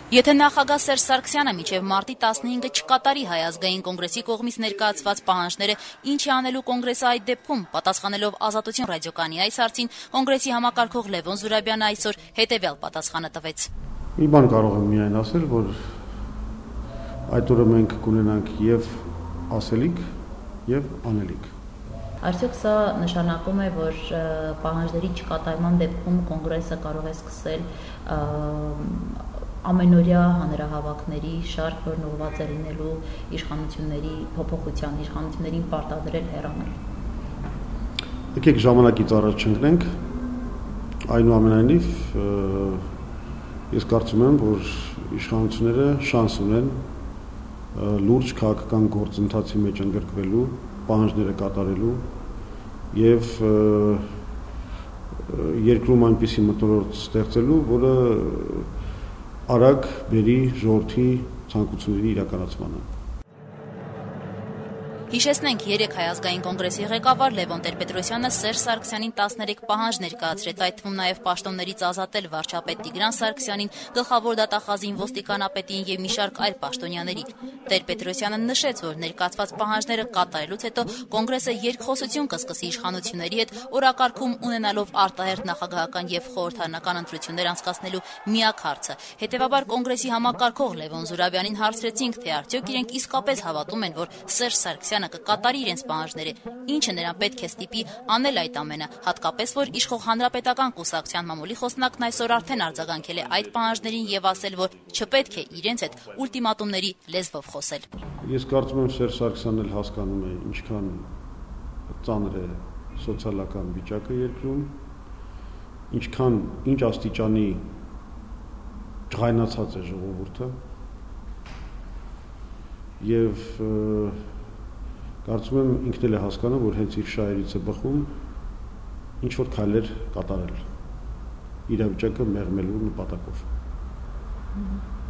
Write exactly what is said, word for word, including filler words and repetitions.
Եթե նախագահ Սերժ Սարգսյանը մինչև մարտի տասնհինգը չկատարի Հայ ազգային կոնգրեսի կողմից ներկայացված պահանջները, ինչ է անելու կոնգրեսը այդ դեպքում, պատասխանելով Ազատություն ռադիոկայանի այս հարցին, կոնգրեսի համակարգող Լևոն Զուրաբյանը այսօր հետևյալ պատասխանը տվեց. Մի բան կարող եմ միայն ասել, որ այդ օրը մենք կունենանք եւ ասելիք եւ անելիք։ Արդյոք սա նշանակում է, որ պահանջների չկատարման դեպքում կոնգրեսը կարող է սկսել ամենօրյա հանրահավաքների շարք, որն ուղղված է լինելու իշխանությունների փոփոխության, իշխանություններին պարտադրել հեռանալ։ Եկեք ժամանակից առաջ չընկնենք, այնուամենայնիվ ես կարծում եմ, որ իշխանությունները շանս ունեն լուրջ քաղաքական գործընթացի մեջ ընդգրկվելու, պահանջները կատարելու եւ երկրում այնպիսի մթնոլորտ ստեղծելու, որը արագ բերի ժողովրդի ցանկությունների իրականացմանը։ Հիշեցնենք, երեկ Հայ ազգային կոնգրեսի ղեկավար Լևոն Տեր-Պետրոսյանը Սերժ Սարգսյանին տասներեք պահանջ ներկայացրեց, այդ թվում նաև պաշտոններից ազատել վարչապետ Տիգրան Սարգսյանին, գլխավոր դատախազին, ոստիկանապետին եւ մի շարք այլ պաշտոնյաների։ Տեր-Պետրոսյանը նշեց, որ ներկայացված պահանջները կատարելուց հետո կոնգրեսը երկխոսություն կսկսի իշխանությունների հետ, օրակարգում ունենալով արտահերթ նախագահական եւ խորհրդարանական ընտրություններ անցկացնելու միակ հարցը։ Հետևաբար կոնգրեսի համակարգող Լևոն Զուրաբյանին հարցրեցինք, թե արդյոք իրենք իսկապես հավատում են, որ Սերժ Սարգսյանը կկատարի իրենց պահանջները, ինչը նրան պետք է ստիպի անել այդ ամենը, հատկապես որ իշխող հանրապետական կուսակցության մամուլի խոսնակն այսօր արդեն արձագանքել է այդ պահանջներին եւ ասել, որ չպետք է իրենց հետ ուլտիմատումների լեզվով խոսել։ Ես կարծում եմ Սերժ Սարգսյանն էլ հասկանում է ինչքան ծանր է սոցիալական վիճակը երկրում, ինչքան ինչ աստիճանի ջղայնացած է ժողովուրդը եւ կարծում եմ ինքն էլ է հասկանում, որ հենց իր շահերից է բխում ինչ որ քայլեր կատարել իրավիճակը մեղմելու նպատակով։